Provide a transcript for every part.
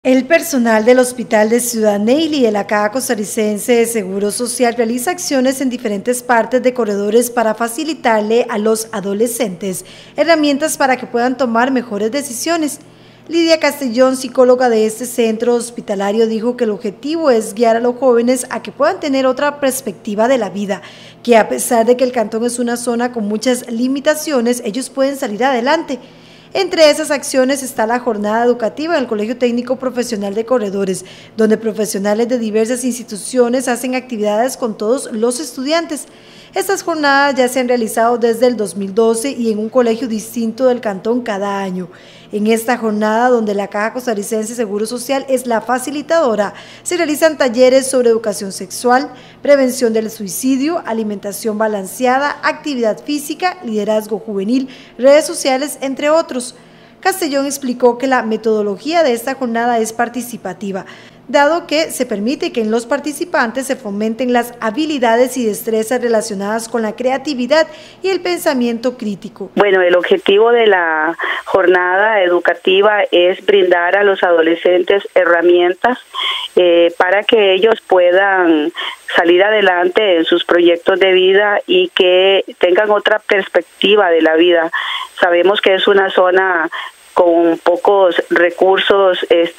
El personal del Hospital de Ciudad Neily y de la Caja Costarricense de Seguro Social realiza acciones en diferentes partes de corredores para facilitarle a los adolescentes herramientas para que puedan tomar mejores decisiones. Lidia Castellón, psicóloga de este centro hospitalario, dijo que el objetivo es guiar a los jóvenes a que puedan tener otra perspectiva de la vida, que a pesar de que el cantón es una zona con muchas limitaciones, ellos pueden salir adelante. Entre esas acciones está la jornada educativa en el Colegio Técnico Profesional de Corredores, donde profesionales de diversas instituciones hacen actividades con todos los estudiantes. Estas jornadas ya se han realizado desde el 2012 y en un colegio distinto del cantón cada año. En esta jornada, donde la Caja Costarricense de Seguro Social es la facilitadora, se realizan talleres sobre educación sexual, prevención del suicidio, alimentación balanceada, actividad física, liderazgo juvenil, redes sociales, entre otros. Castellón explicó que la metodología de esta jornada es participativa, dado que se permite que en los participantes se fomenten las habilidades y destrezas relacionadas con la creatividad y el pensamiento crítico. Bueno, el objetivo de la jornada educativa es brindar a los adolescentes herramientas para que ellos puedan salir adelante en sus proyectos de vida y que tengan otra perspectiva de la vida. Sabemos que es una zona con pocos recursos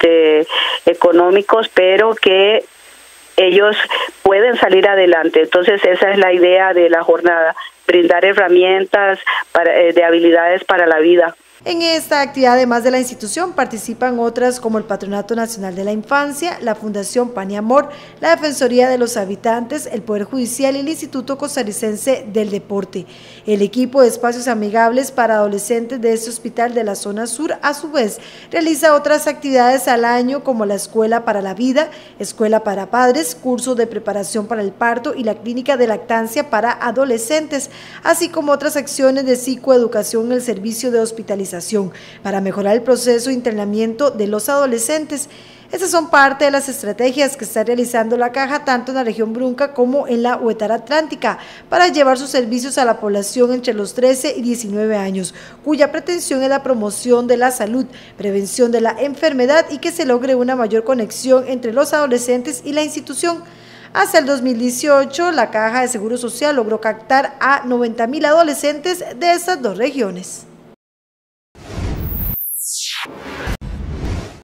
económicos, pero que ellos pueden salir adelante. Entonces esa es la idea de la jornada, brindar herramientas de habilidades para la vida. En esta actividad, además de la institución, participan otras como el Patronato Nacional de la Infancia, la Fundación Pan y Amor, la Defensoría de los Habitantes, el Poder Judicial y el Instituto Costarricense del Deporte. El equipo de espacios amigables para adolescentes de este hospital de la zona sur, a su vez, realiza otras actividades al año como la Escuela para la Vida, Escuela para Padres, cursos de preparación para el parto y la Clínica de Lactancia para adolescentes, así como otras acciones de psicoeducación en el servicio de hospitalización para mejorar el proceso de internamiento de los adolescentes. Estas son parte de las estrategias que está realizando la Caja tanto en la región Brunca como en la Huetar Atlántica para llevar sus servicios a la población entre los 13 y 19 años, cuya pretensión es la promoción de la salud, prevención de la enfermedad y que se logre una mayor conexión entre los adolescentes y la institución. Hasta el 2018, la Caja de Seguro Social logró captar a 90,000 adolescentes de estas dos regiones.